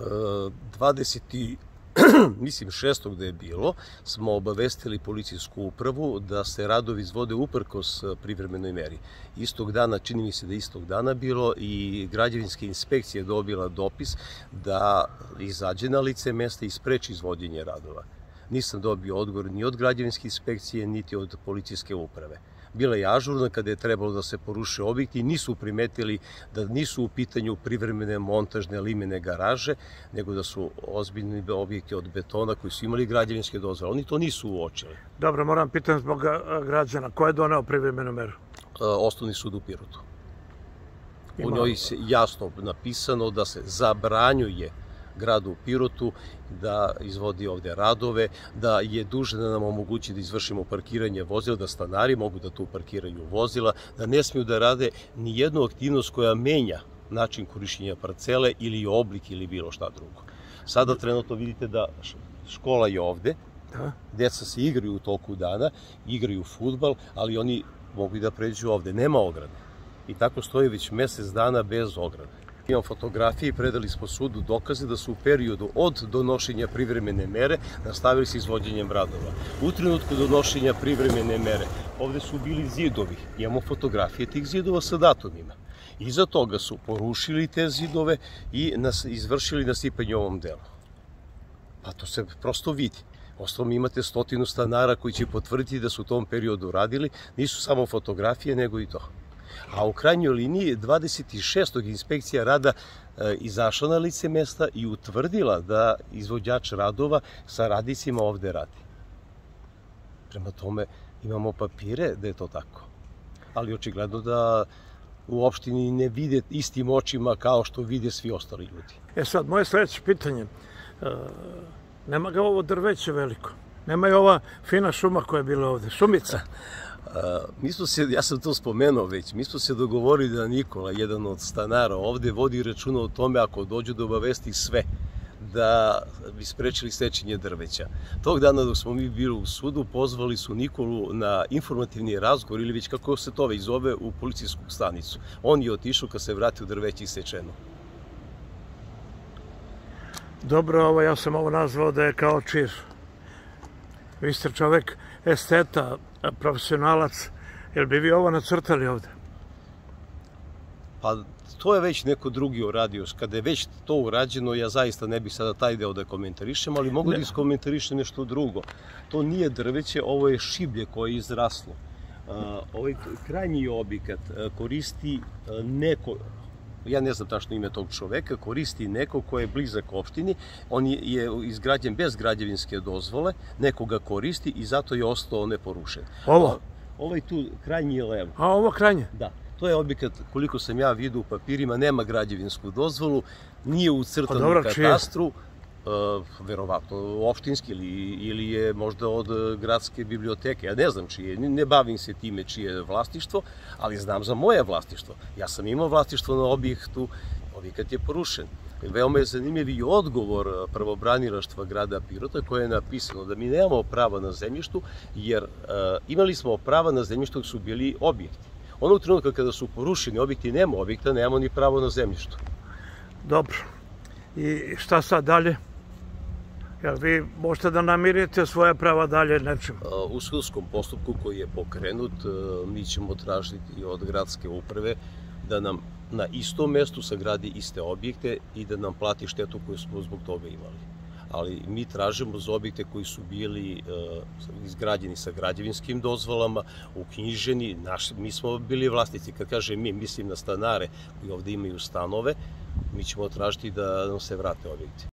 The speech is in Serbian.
20. mislim 6. da je bilo, smo obavestili policijsku upravu da se radovi izvode uprkos privremenoj meri. Istog dana, čini mi se da je istog dana bilo, i građevinska inspekcija je dobila dopis da izađe na lice mesta i spreči izvođenje radova. Nisam dobio odgovor ni od građevinske inspekcije, niti od policijske uprave. Bila je ažurna kada je trebalo da se poruše objekti i nisu primetili da nisu u pitanju privremene montažne limene garaže, nego da su ozbiljni objekti od betona koji su imali građevinske dozvole. Oni to nisu uočili. Dobro, moram pitati zbog građana. Ko je doneo privremenu meru? Osnovni sud u Pirotu. U njoj je jasno napisano da se zabranjuje gradu Pirotu da izvodi ovde radove, da je dužan da nam omogući da izvršimo parkiranje vozila, da stanari mogu da tu parkiraju vozila, da ne smiju da rade ni jednu aktivnost koja menja način korišćenja parcele ili oblik ili bilo šta drugo. Sada trenutno vidite da škola je ovde, deca se igraju u toku dana, igraju fudbal, ali oni mogu i da pređu ovde. Nema ograde. I tako stoji već mesec dana bez ograde. Imam fotografije i predali smo sudu dokaze da su u periodu od donošenja privremene mere nastavili sa izvođenjem radova. U trenutku donošenja privremene mere ovde su bili zidovi. Imamo fotografije tih zidova sa datumima. Iza toga su porušili te zidove i izvršili nasipanje u ovom delu. Pa to se prosto vidi. Ostalom imate 100 stanara koji će potvrditi da su u tom periodu radili. Nisu samo fotografije, nego i to. A u krajnjoj liniji 26. inspekcija rada izašla na lice mesta i utvrdila da izvođač radova sa radnicima ovde radi. Prema tome imamo papire da je to tako. Ali očigledno da u opštini ne vide istim očima kao što vide svi ostali ljudi. Sad, moje sledeće pitanje. Nema ga ovo drveće veliko. Nema je ova fina šuma koja je bila ovde. Šumica. Ja sam to spomenuo već, mi smo se dogovorili da Nikola, jedan od stanara ovde, vodi računa o tome ako dođu da obavesti sve, da bi sprečili sečenje drveća. Tog dana dok smo mi bili u sudu, pozvali su Nikolu na informativni razgovor, ili već kako se to već zove, u policijsku stanicu. On je otišao kad se vratio drveće isečeno. Dobro, ja sam ovo nazvao da je kao čir. Vi ste čovek esteta, profesionalac. Jel bi vi ovo nacrtali ovde? Pa to je već neko drugi uradio. Kada je već to urađeno, ja zaista ne bih sada taj deo da komentarišem, ali mogu da iskomentarišem nešto drugo. To nije drveće, ovo je šiblje koje je izraslo. Ovaj krajnji objekat koristi neko, ja ne znam tačno ime tog čoveka, koristi neko ko je blizak opštini, on je izgrađen bez građevinske dozvole, neko ga koristi i zato je ostao neporušen. Ovo? Ovaj tu krajnji je levo. A ovo krajnje? Da. To je objekat, koliko sam ja vidio u papirima, nema građevinsku dozvolu, nije ucrtan u katastru, verovatno opštinski ili je možda od gradske biblioteke, ja ne znam čije, ne bavim se time čije je vlasništvo, ali znam za moje vlasništvo. Ja sam imao vlasništvo na objektu, objekat je porušen. Veoma je zanimljiv i odgovor pravobranilaštva grada Pirota koje je napisano da mi nemamo prava na zemljištu, jer imali smo prava na zemljištu dok su bili objekti. Onog trenutka kada su porušeni objekti, nema objekta, nemamo ni pravo na zemljištu. Dobro. I šta sad dalje? Jel vi možete da namirite svoje prava dalje nečim? U sudskom postupku koji je pokrenut, mi ćemo tražiti od gradske uprave da nam na istom mestu sagradi iste objekte i da nam plati štetu koju smo zbog toga imali. Ali mi tražimo za objekte koji su bili izgrađeni sa građevinskim dozvolama, uknjiženi, mi smo bili vlasnici. Kad kažem mi, mislim na stanare koji ovde imaju stanove, mi ćemo tražiti da nam se vrate objekti.